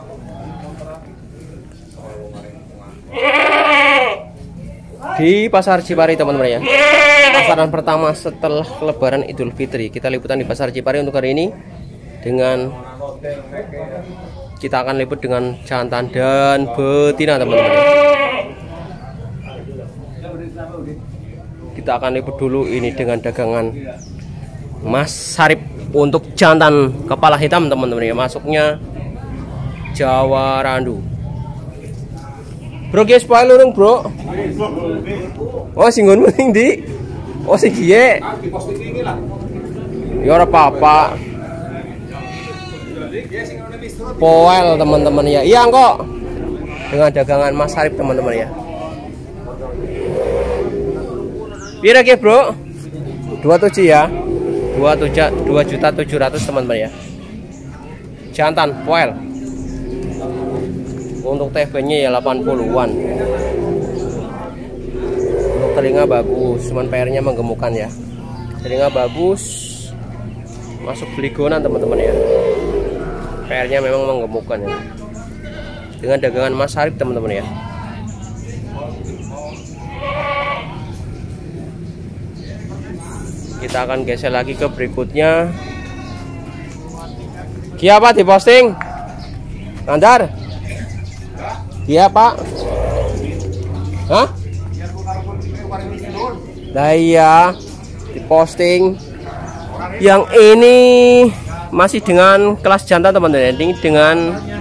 Di Pasar Cipari teman-teman ya. Pasaran pertama setelah Lebaran Idul Fitri. Kita liputan di Pasar Cipari untuk hari ini dengan kita akan liput dengan jantan dan betina teman-teman ya. Kita akan liput dulu ini dengan dagangan Mas Sarip untuk jantan kepala hitam teman-teman ya. Masuknya Jawa Randu. Bro, guys, spoiler dong, bro. Oh, singgon mending di. Oh, sing kiye. Ya ora apa-apa. Poel teman-teman ya. Iya kok. Dengan dagangan Mas Sarip teman-teman ya. Pira ke, bro? 27 ya. 2.700.000 teman-teman ya. Jantan poel. Untuk TB-nya ya 80-an. Untuk telinga bagus, cuman PR-nya menggemukkan ya. Telinga bagus. Masuk beligonan teman-teman ya. PR-nya memang menggemukkan ya. Dengan dagangan Mas Sarip teman-teman ya. Kita akan geser lagi ke berikutnya. Kia apa diposting? Andar? Iya Pak. Hah? Nah iya, diposting. Yang ini masih dengan kelas jantan teman-teman. Ini dengan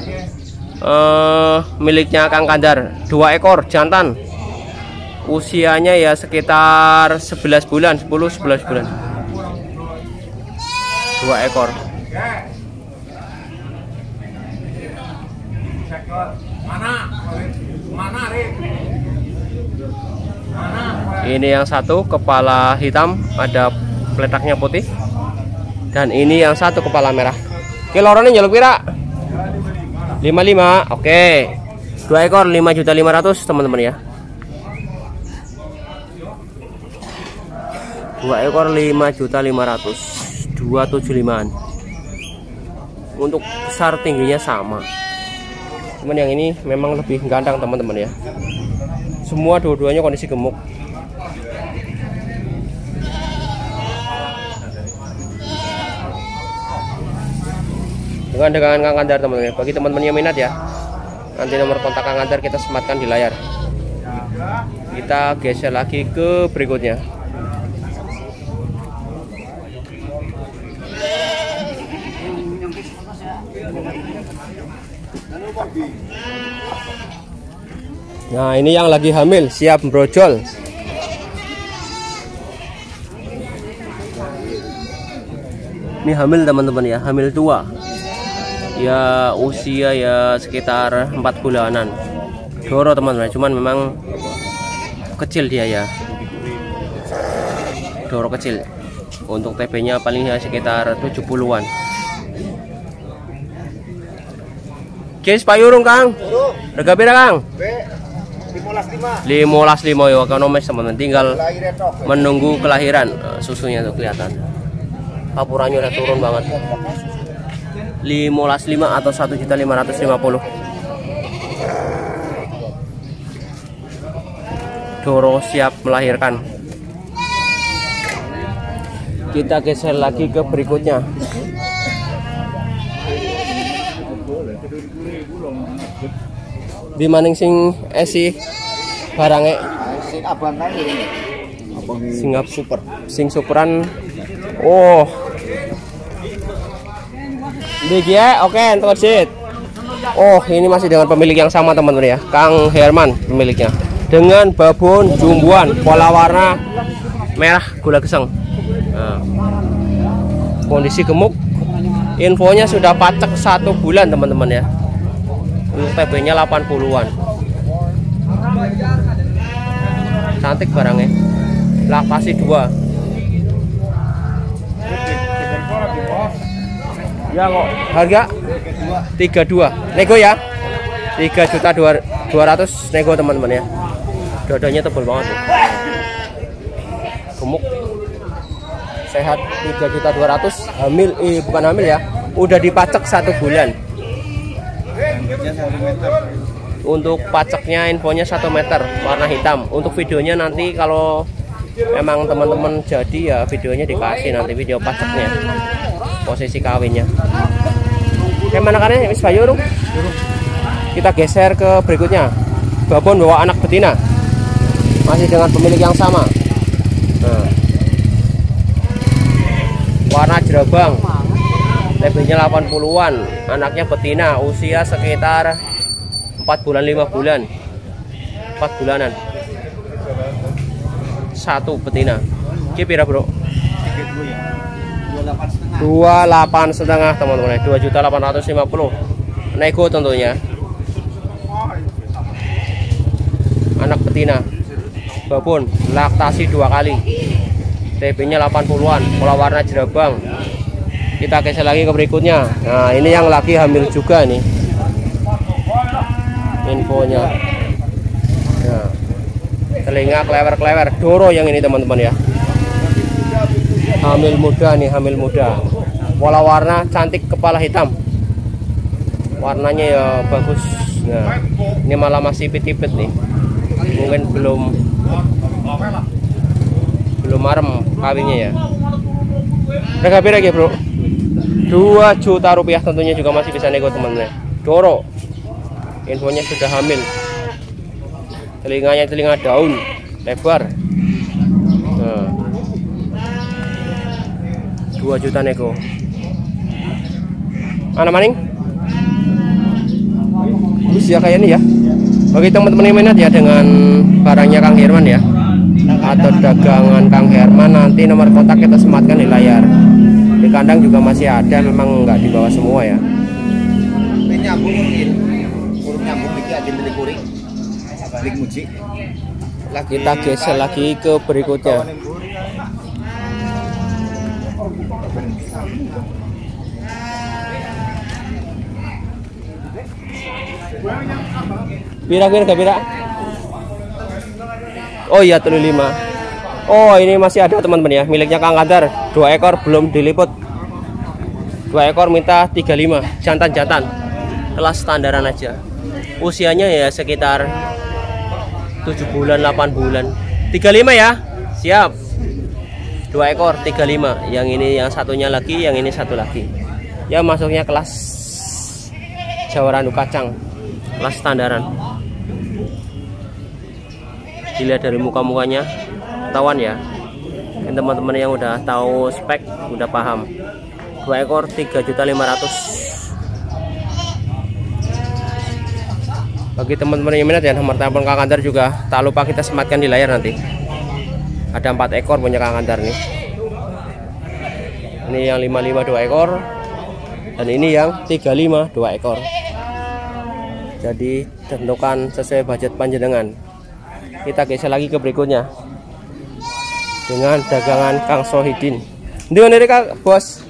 miliknya Kang Kandar. 2 ekor jantan. Usianya ya sekitar 11 bulan, 10-11 bulan. 2 ekor. Ini yang satu kepala hitam, ada peletaknya putih. Dan ini yang satu kepala merah. Kilorane njaluk pira? 55. Oke. 2 ekor 5.500.000 teman-teman ya. 2 ekor 5.500.000. 275-an. Untuk besar tingginya sama. Cuman yang ini memang lebih ganteng teman-teman ya. Semua dua-duanya kondisi gemuk. Dengan dagangan Kang Kandar teman-teman. Bagi teman-teman yang minat ya, nanti nomor kontak Kang Kandar kita sematkan di layar. Kita geser lagi ke berikutnya. Nah ini yang lagi hamil siap brojol. Ini hamil teman-teman ya, hamil tua. Ya usia ya sekitar 4 bulanan. Doro teman-teman, cuman memang kecil dia ya. Doro kecil. Untuk TB-nya paling ya sekitar 70-an. Guys, payurung Kang. Harga pira Kang? 15.5 ya, ekonomis teman-teman. Tinggal menunggu kelahiran. Susunya tuh kelihatan. Kapurannya udah turun banget. 15.5 atau 1.550.000. Doro siap melahirkan. Kita geser lagi ke berikutnya. Di maning sing esi barangnya sing abang kan ini singap super sing superan. Oh ya, oke entar sit. Oh ini masih dengan pemilik yang sama teman-teman ya, Kang Herman pemiliknya, dengan babon jumbuan pola warna merah gula geseng. Nah, kondisi gemuk. Infonya sudah pacek 1 bulan teman-teman ya. Untuk TB-nya 80-an. Cantik barangnya. Laktasi 2. Ya kok. Harga 32. Nego ya. 3.200.000 nego teman-teman ya. Dadanya tebal banget nih. Gemuk. Sehat 3.200.000. Hamil bukan hamil ya. Udah dipacek 1 bulan. Untuk paceknya infonya 1 meter warna hitam. Untuk videonya nanti kalau emang teman-teman jadi ya videonya dikasih nanti video paceknya, posisi kawinnya. Kayak mana kan Miss Bayu dong? Kita geser ke berikutnya. Babon bawa anak betina, masih dengan pemilik yang sama. Nah, warna jerabang, TB-nya 80-an, anaknya betina, usia sekitar 4 bulan 5 bulan, 4 bulanan. 1 betina. Ki pira, Bro? 28,5 teman-teman. 2.850.000. Nego tentunya. Anak betina. Babon, laktasi 2 kali. TB-nya 80-an, pola warna jerabang. Kita geser lagi ke berikutnya. Nah, ini yang lagi hamil juga nih. Infonya. Nah, telinga klewer-klewer, doro yang ini teman-teman ya. Hamil muda nih, hamil muda. Pola warna cantik, kepala hitam. Warnanya ya bagus. Nah, ini malah masih pipit-pipit nih. Mungkin belum marem kawinnya ya. Harga berapa ya, Bro? 2 juta rupiah, tentunya juga masih bisa nego teman-teman. Doro. Infonya sudah hamil. Telinganya telinga daun, lebar. Nah, 2 juta nego. Mana maning? Usia kayak ini ya. Bagi teman-teman yang minat ya dengan barangnya Kang Herman ya, atau dagangan Kang Herman, nanti nomor kontak kita sematkan di layar. Di kandang juga masih ada, memang nggak dibawa semua ya. Kita geser lagi ke berikutnya. Pira. Oh iya, 75. Oh, ini masih ada teman-teman ya, miliknya Kang Kantar. 2 ekor belum diliput. 2 ekor minta 35, jantan-jantan. Kelas standaran aja. Usianya ya sekitar 7 bulan 8 bulan. 35 ya. Siap. 2 ekor 35. Yang ini yang satunya lagi, yang ini satu lagi. Ya masuknya kelas Jawa Randu Kacang. Kelas standaran. Dilihat dari muka-mukanya ketahuan ya. Ini teman-teman yang udah tahu spek udah paham. 2 ekor 3.500.000. Bagi teman-teman yang minat ya, nomor telepon Kang Kantar juga tak lupa kita sematkan di layar nanti. Ada 4 ekor punya Kang Kantar nih. Ini yang 55 2 ekor, dan ini yang 35 2 ekor. Jadi tentukan sesuai budget panjenengan. Kita geser lagi ke berikutnya dengan dagangan Kang Sohidin. Ini mana Kak Bos?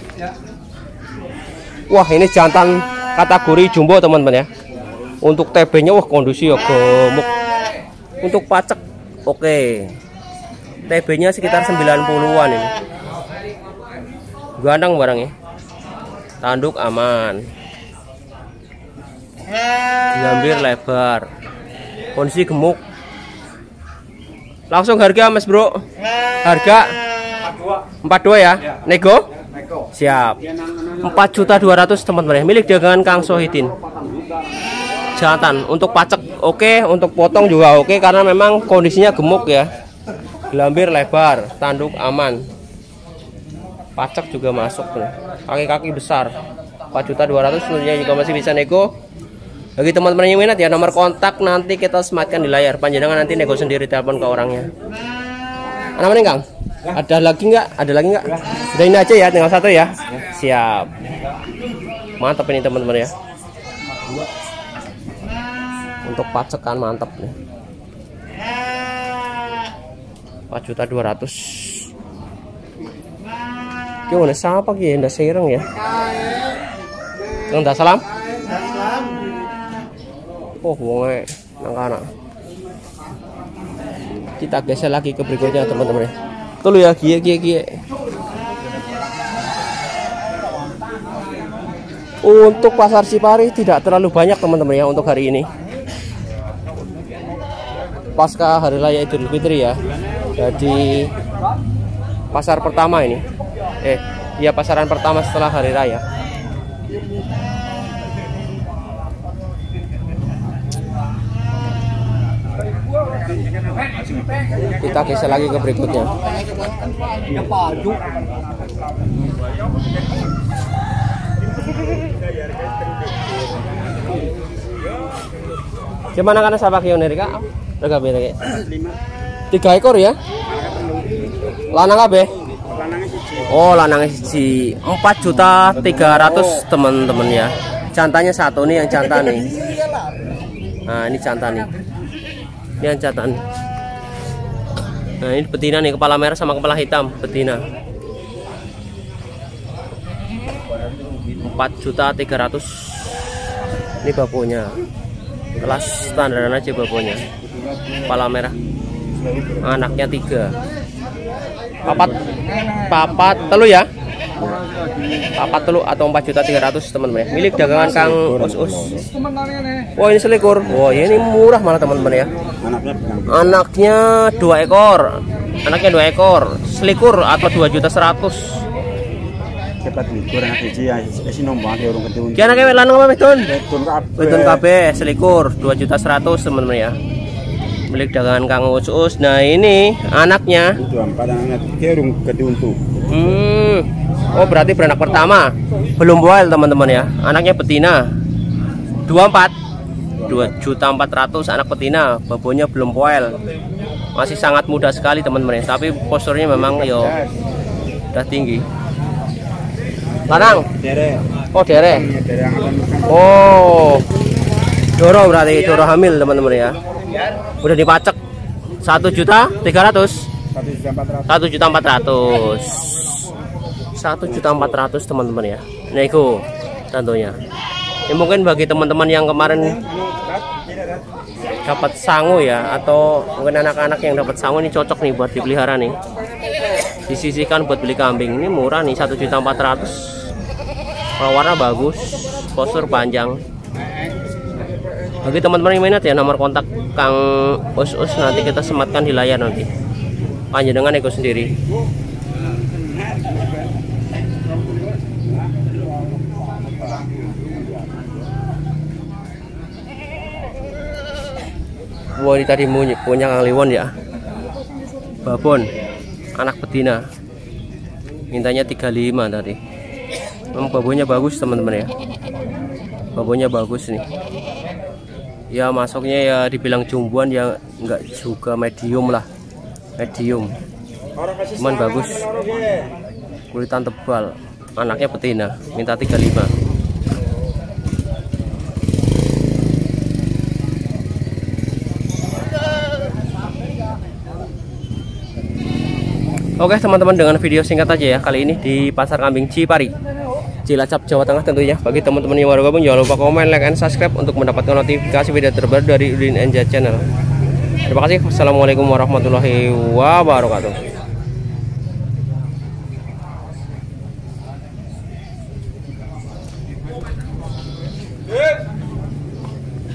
Wah, ini jantan kategori jumbo teman-teman ya. Untuk TB-nya wah kondisi ya gemuk. Untuk pacek oke. TB-nya sekitar 90-an ini. Gandang barangnya. Tanduk aman. Gambir lebar. Kondisi gemuk. Langsung harga Mas Bro. Harga 42 ya. Nego? Siap. 4.200.000 teman-teman. Milik dagangan Kang Sohidin. Jantan untuk pacek oke, untuk potong juga oke, karena memang kondisinya gemuk ya. Gelambir lebar, tanduk aman. Pacek juga masuk nih. Kaki-kaki besar. 4.200.000 tentunya juga masih bisa nego. Bagi teman-teman yang minat ya, nomor kontak nanti kita sematkan di layar. Panjenengan nanti nego sendiri, telepon ke orangnya. Mana nih Kang? Ada lagi nggak? Ada lagi nggak? Udah ini aja ya, tinggal 1 ya. Siap. Mantap ini teman-teman ya. Untuk pacekan mantap nih. 4.200.000. Gimana siapa ki? Ndak sereng ya. Ndak salam. Oh, wonge nang kana. Kita geser lagi ke berikutnya teman-teman ya. Tulu ya, gie. Untuk pasar Cipari tidak terlalu banyak teman-teman ya untuk hari ini. Pasca hari raya Idul Fitri ya. Jadi pasar pertama ini. Ya pasaran pertama setelah hari raya. Kita geser lagi ke berikutnya. Gimana karena sahabat kioneri kak? Harga beda kayak 3 ekor ya? Lanang kabeh? Oh lanang siji 4.300.000 teman-teman ya. Jantannya satu nih yang jantan nih. Nah ini jantan nih. Ini yang jantan. Nah ini betina nih, kepala merah sama kepala hitam betina. 4.300.000 ini babonya. Kelas standar aja babonya. Kepala merah. Anaknya 3. Papat telu ya. Papat telu atau 4.300.000 teman-teman ya. Milik dagangan Kang Us-Us. Wah ini selikur. Wah ini murah malah teman-teman ya. Anaknya 2 ekor. Anaknya 2 ekor. Selikur atau 2.100.000. Cepat likur anak siji ya isi nombang ke urung ketun. Ki anake lanang apa wedon? Wedon kabeh selikur 2.100.000 teman-teman ya. Milik dagangan Kang Us-Us. Nah ini anaknya 24 anak ke urung ketun tuh. Oh berarti beranak pertama. Belum boil teman-teman ya. Anaknya betina 2.400.000 anak betina. Babonya belum boil. Masih sangat muda sekali teman-teman ya. Tapi posturnya memang yo udah tinggi. Lanang? Dere. Oh dere. Oh doro berarti doro hamil teman-teman ya. Udah dipacek 1.300.000. 1.400.000 teman-teman ya. Nah itu tentunya. Ini mungkin bagi teman-teman yang kemarin dapat sangu ya, atau mungkin anak-anak yang dapat sangu ini cocok nih buat dipelihara nih. Disisihkan buat beli kambing. Ini murah nih 1.400.000. Warna bagus, postur panjang. Bagi teman-teman yang minat ya, nomor kontak Kang Us-Us nanti kita sematkan di layar nanti. Panjenengan ego sendiri. Wah ini tadi punya Kang Liwon ya. Babon, anak betina. Mintanya 35 tadi. Memang babonya bagus teman-teman ya. Babonya bagus nih. Ya masuknya ya dibilang jumbuan ya enggak juga, medium lah. Medium. Cuman bagus. Kulitan tebal. Anaknya betina, minta 35. Oke teman-teman, dengan video singkat aja ya kali ini di Pasar Kambing Cipari, Cilacap, Jawa Tengah tentunya. Bagi teman-teman yang baru gabung jangan lupa komen, like, and subscribe untuk mendapatkan notifikasi video terbaru dari Udin Enja Channel. Terima kasih. Wassalamualaikum warahmatullahi wabarakatuh.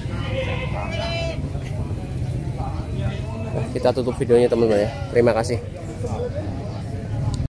Kita tutup videonya teman-teman ya. Terima kasih.